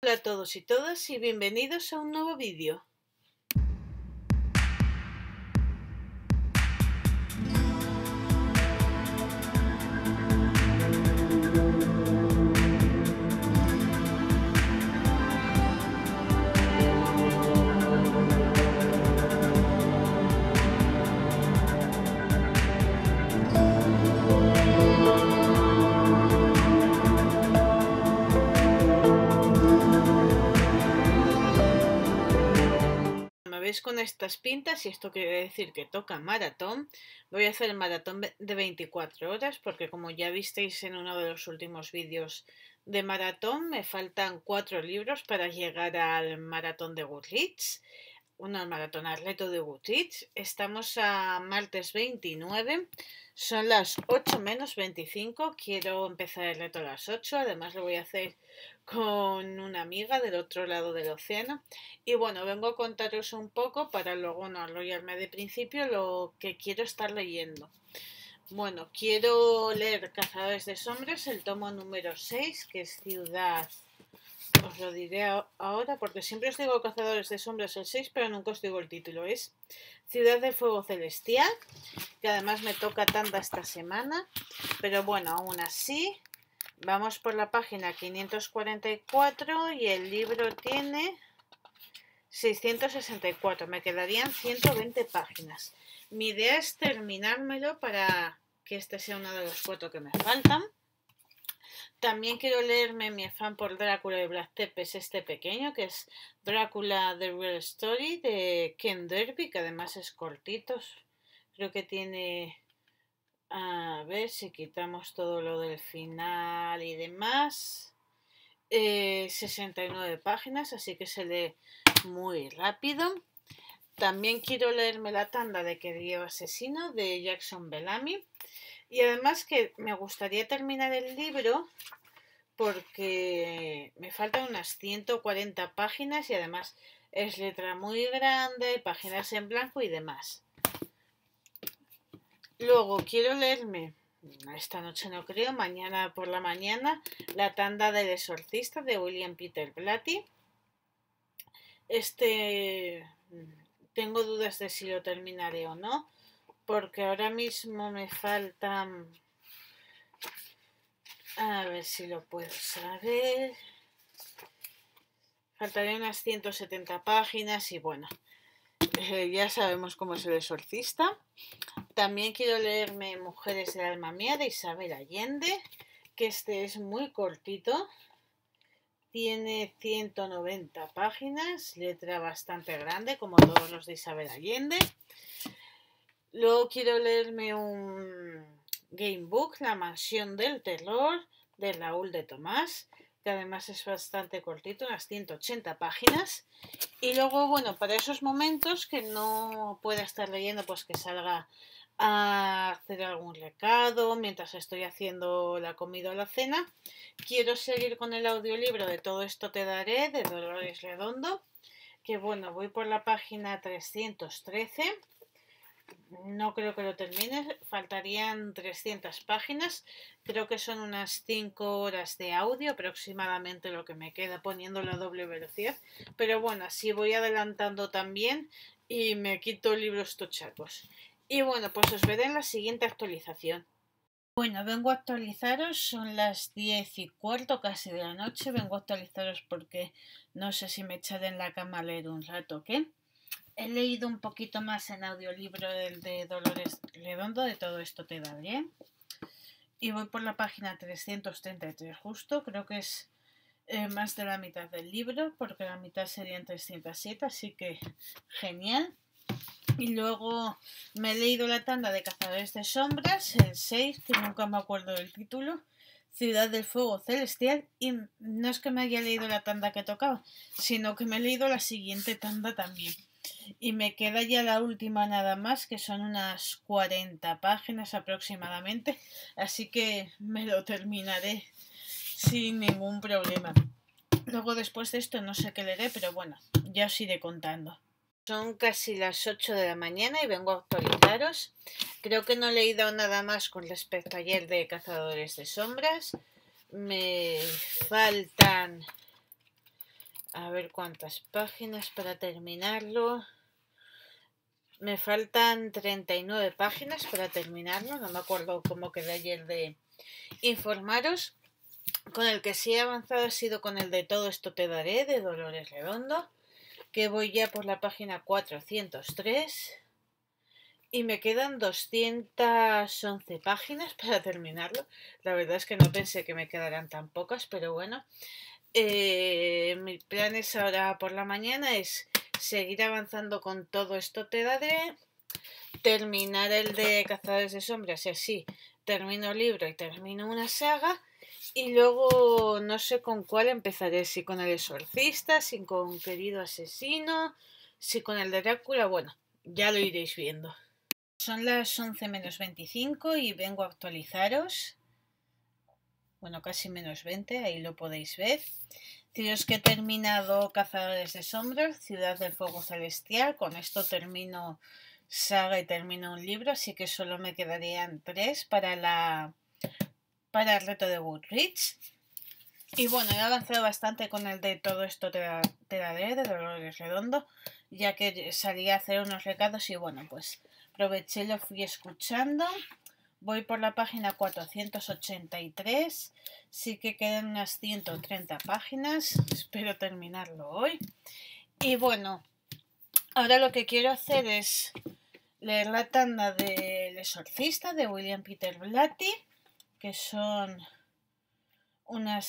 Hola a todos y todas y bienvenidos a un nuevo vídeo. Me veis con estas pintas y esto quiere decir que toca maratón. Voy a hacer el maratón de 24 horas porque, como ya visteis en uno de los últimos vídeos de maratón, me faltan 4 libros para llegar al maratón de Goodreads. Al maratón atleto de Goodreads. Estamos a martes 29. Son las 8 menos 25. Quiero empezar el reto a las 8. Además lo voy a hacer con una amiga del otro lado del océano. Y bueno, vengo a contaros un poco para luego no enrollarme de principio lo que quiero estar leyendo. Bueno, quiero leer Cazadores de Sombras, el tomo número 6, que es Ciudad. Os lo diré ahora porque siempre os digo Cazadores de Sombras el 6, pero nunca os digo el título. Es Ciudad del Fuego Celestial, que además me toca tanda esta semana. Pero bueno, aún así, vamos por la página 544 y el libro tiene 664. Me quedarían 120 páginas. Mi idea es terminármelo para que este sea uno de los 4 que me faltan. También quiero leerme mi afán por Drácula y Vlad Tepes, este pequeño, que es Drácula The Real Story de Ken Derby, que además es cortito. Creo que tiene, a ver si quitamos todo lo del final y demás, 69 páginas, así que se lee muy rápido. También quiero leerme la tanda de Querido Asesino de Jackson Bellamy. Y además que me gustaría terminar el libro porque me faltan unas 140 páginas y además es letra muy grande, páginas en blanco y demás. Luego quiero leerme, esta noche no creo, mañana por la mañana, la tanda del exorcista de William Peter Blatty. Tengo dudas de si lo terminaré o no, porque ahora mismo me faltan, a ver si lo puedo saber, faltaría unas 170 páginas y bueno, ya sabemos cómo es el exorcista. También quiero leerme Mujeres del alma mía de Isabel Allende, que este es muy cortito, tiene 190 páginas, letra bastante grande como todos los de Isabel Allende. Luego quiero leerme un gamebook, La mansión del terror, de Raúl de Tomás, que además es bastante cortito, unas 180 páginas. Y luego, bueno, para esos momentos que no pueda estar leyendo, pues que salga a hacer algún recado mientras estoy haciendo la comida o la cena, quiero seguir con el audiolibro de Todo esto te daré, de Dolores Redondo, que bueno, voy por la página 313. No creo que lo termine, faltarían 300 páginas, creo que son unas 5 horas de audio aproximadamente lo que me queda poniéndolo a doble velocidad, pero bueno, así voy adelantando también y me quito libros tochacos. Y bueno, pues os veré en la siguiente actualización. Bueno, vengo a actualizaros, son las 10:15 casi de la noche, vengo a actualizaros porque no sé si me echaré en la cama a leer un rato o qué. He leído un poquito más en audiolibro del de Dolores Redondo, de Todo esto te daré. Y voy por la página 333 justo, creo que es más de la mitad del libro, porque la mitad serían 307, así que genial. Y luego me he leído la tanda de Cazadores de Sombras, el 6, que nunca me acuerdo del título, Ciudad del Fuego Celestial, y no es que me haya leído la tanda que tocaba, sino que me he leído la siguiente tanda también. Y me queda ya la última nada más, que son unas 40 páginas aproximadamente, así que me lo terminaré sin ningún problema. Luego después de esto no sé qué leeré, pero bueno, ya os iré contando. Son casi las 8 de la mañana y vengo a actualizaros. Creo que no he leído nada más con respecto a ayer de Cazadores de Sombras. Me faltan A ver cuántas páginas para terminarlo. Me faltan 39 páginas para terminarlo. No me acuerdo cómo quedé ayer de informaros. Con el que sí he avanzado ha sido con el de Todo esto te daré, de Dolores Redondo, que voy ya por la página 403 y me quedan 211 páginas para terminarlo. La verdad es que no pensé que me quedaran tan pocas, pero bueno. Mi plan es ahora por la mañana es seguir avanzando con Todo esto te daré, terminar el de Cazadores de Sombras y así termino el libro y termino una saga. Y luego no sé con cuál empezaré, si con el exorcista, si con Querido asesino, si con el de Drácula, bueno, ya lo iréis viendo. Son las 11 menos 25 y vengo a actualizaros. Bueno, casi menos 20, ahí lo podéis ver. Deciros que he terminado Cazadores de Sombras, Ciudad del Fuego Celestial. Con esto termino saga y termino un libro, así que solo me quedarían 3 para el reto de Goodreads. Y bueno, he avanzado bastante con el de Todo esto te daré, de Dolores Redondo, ya que salí a hacer unos recados y bueno, pues aproveché y lo fui escuchando. Voy por la página 483, sí que quedan unas 130 páginas, espero terminarlo hoy. Y bueno, ahora lo que quiero hacer es leer la tanda del exorcista de William Peter Blatty, que son unas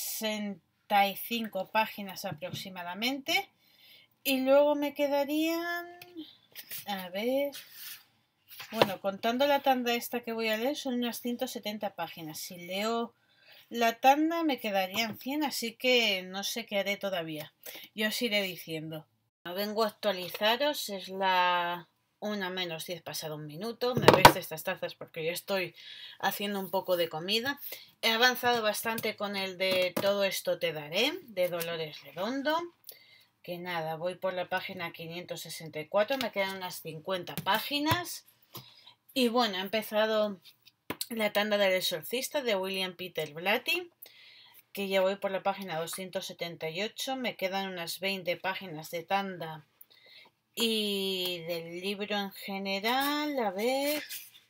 65 páginas aproximadamente. Y luego me quedarían, a ver, bueno, contando la tanda esta que voy a leer son unas 170 páginas. Si leo la tanda me quedarían 100, así que no sé qué haré todavía. Yo os iré diciendo. Vengo a actualizaros, es la 1 menos 10 pasado un minuto. Me veis de estas tazas porque yo estoy haciendo un poco de comida. He avanzado bastante con el de Todo esto te daré, de Dolores Redondo. Que nada, voy por la página 564, me quedan unas 50 páginas. Y bueno, he empezado la tanda del exorcista de William Peter Blatty, que ya voy por la página 278, me quedan unas 20 páginas de tanda. Y del libro en general, a ver,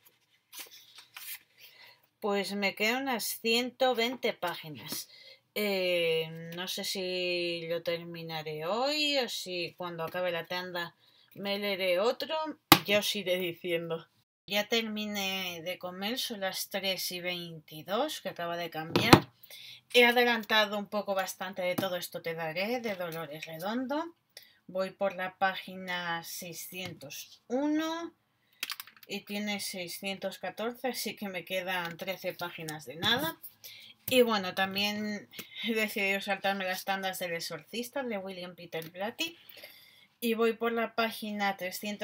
pues me quedan unas 120 páginas. No sé si lo terminaré hoy o si cuando acabe la tanda me leeré otro. Ya os iré diciendo. Ya terminé de comer, son las 3:22 que acaba de cambiar. He adelantado un poco bastante de Todo esto te daré, de Dolores Redondo. Voy por la página 601 y tiene 614, así que me quedan 13 páginas de nada. Y bueno, también he decidido saltarme las tandas del exorcista de William Peter Blatty. Y voy por la página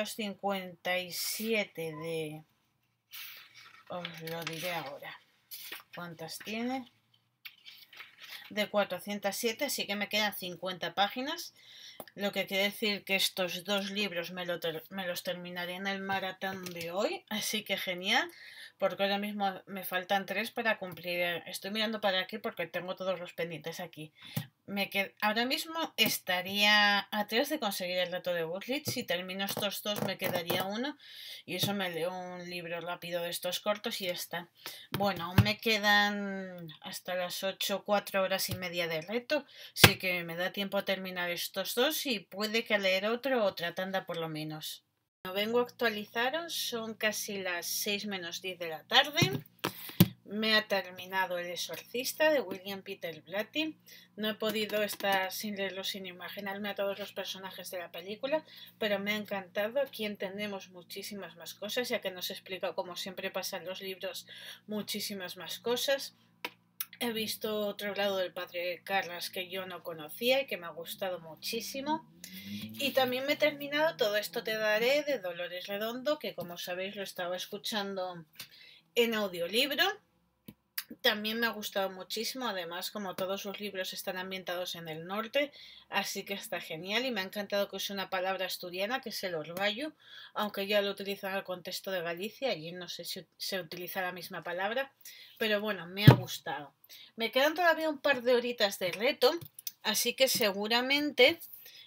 357 de... Os lo diré ahora. ¿Cuántas tiene? De 407, así que me quedan 50 páginas. Lo que quiere decir que estos dos libros me los terminaré en el maratón de hoy. Así que genial. Porque ahora mismo me faltan 3 para cumplir. Estoy mirando para aquí porque tengo todos los pendientes aquí. Ahora mismo estaría a 3 de conseguir el reto de Goodreads. Si termino estos 2 me quedaría 1. Y eso me leo un libro rápido de estos cortos y ya está. Bueno, aún me quedan hasta las 8, 4 horas y media de reto. Así que me da tiempo a terminar estos 2 y puede que leer otra tanda por lo menos. No vengo a actualizaros, son casi las 6 menos 10 de la tarde. Me ha terminado El exorcista de William Peter Blatty. No he podido estar sin leerlo, sin imaginarme a todos los personajes de la película, pero me ha encantado. Aquí entendemos muchísimas más cosas, ya que nos explica, como siempre pasa en los libros, muchísimas más cosas. He visto otro lado del padre Carras que yo no conocía y que me ha gustado muchísimo. Y también me he terminado Todo esto te daré, de Dolores Redondo, que como sabéis lo estaba escuchando en audiolibro. También me ha gustado muchísimo, además como todos los libros están ambientados en el norte, así que está genial y me ha encantado que use una palabra asturiana que es el orvallo, aunque ya lo utilizan en el contexto de Galicia, allí no sé si se utiliza la misma palabra, pero bueno, me ha gustado. Me quedan todavía un par de horitas de reto, así que seguramente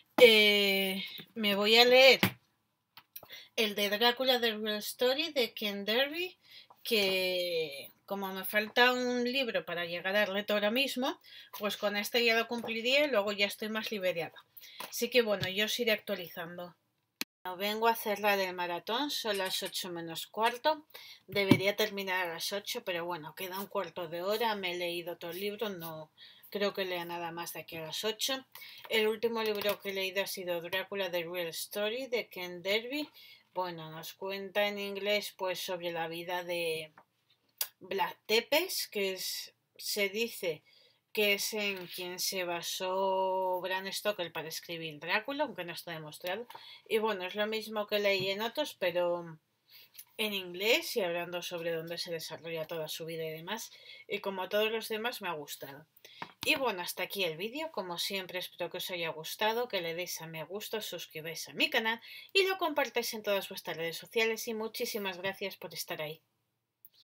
me voy a leer el de Drácula de Real Story de Ken Derby, que como me falta un libro para llegar al reto ahora mismo, pues con este ya lo cumpliría y luego ya estoy más liberada. Así que bueno, yo os iré actualizando. Vengo a cerrar el maratón, son las 8 menos cuarto, debería terminar a las 8, pero bueno, queda un cuarto de hora, me he leído todo el libro, no creo que lea nada más de aquí a las 8. El último libro que he leído ha sido Drácula The Real Story de Ken Derby. Bueno, nos cuenta en inglés pues sobre la vida de Vlad Tepes, se dice que es en quien se basó Bram Stoker para escribir Drácula, aunque no está demostrado. Y bueno, es lo mismo que leí en otros, pero en inglés y hablando sobre dónde se desarrolla toda su vida y demás. Y como todos los demás me ha gustado. Y bueno, hasta aquí el vídeo. Como siempre espero que os haya gustado, que le deis a me gusta, os suscribáis a mi canal y lo compartáis en todas vuestras redes sociales y muchísimas gracias por estar ahí.